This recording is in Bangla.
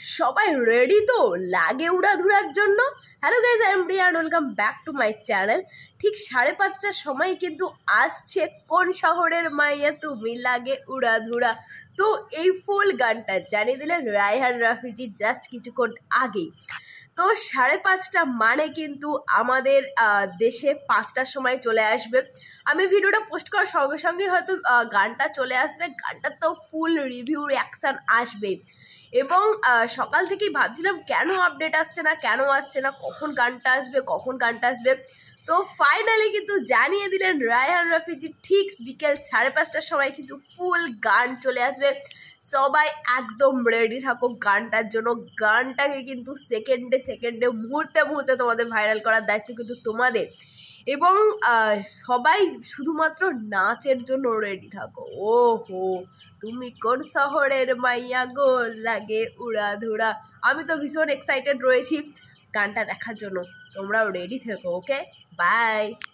সবাই রেডি তো লাগে উড়াধুরার জন্য। Hello guys, I am Riya, welcome back to my channel. ঠিক 5:30টার সময় কিন্তু আসছে কোন শহরের মাইয়া তুমি লাগে উড়াধুরা। তো এই ফুল গানটা জানিয়ে দিলেন রায়হান রাফিজি জাস্ট কিছুক্ষণ আগেই। তো 5:30 মানে কিন্তু আমাদের দেশে 5টার সময় চলে আসবে। আমি ভিডিওটা পোস্ট করার সঙ্গে সঙ্গে হয়তো গানটা চলে আসবে। গানটার তো ফুল রিভিউ রিয়াকশান আসবে। এবং সকাল থেকেই ভাবছিলাম কেন আপডেট আসছে না, কখন গানটা আসবে। তো ফাইনালি কিন্তু জানিয়ে দিলেন রায়হান রাফিজি ঠিক বিকেল 5:30টার সময় কিন্তু ফুল গান চলে আসবে। সবাই একদম রেডি থাকো গানটার জন্য। গানটাকে কিন্তু সেকেন্ডে মুহূর্তে তোমাদের ভাইরাল করার দায়িত্ব কিন্তু তোমাদের। এবং সবাই শুধুমাত্র নাচের জন্য রেডি থাকো। ও হো, তুমি কোন শহরের মাইয়া গো লাগে উড়াধুরা। আমি তো ভীষণ এক্সাইটেড রয়েছি গানটা দেখার জন্য। তোমরাও রেডি থেকো। Okay, by.